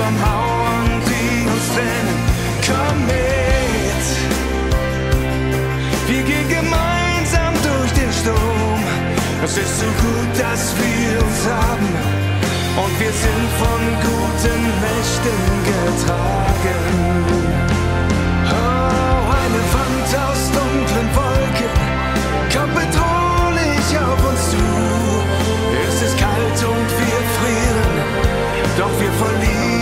vor Mauern, die uns trennen. Komm mit, wir gehen gemeinsam durch den Sturm. Es ist so gut, dass wir uns haben und wir sind von guten Mächten getragen. Oh, eine Wand aus dunklen Wolken kommt bedrohlich auf uns zu. Es ist kalt und wir frieren, doch wir verlieren